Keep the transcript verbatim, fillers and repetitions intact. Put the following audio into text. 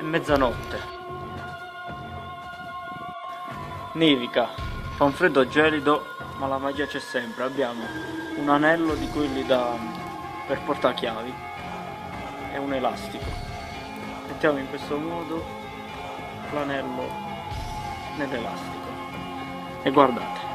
mezzanotte. Nevica, fa un freddo gelido, ma la magia c'è sempre. Abbiamo un anello di quelli da per portachiavi e un elastico. Mettiamo in questo modo l'anello nell'elastico e guardate.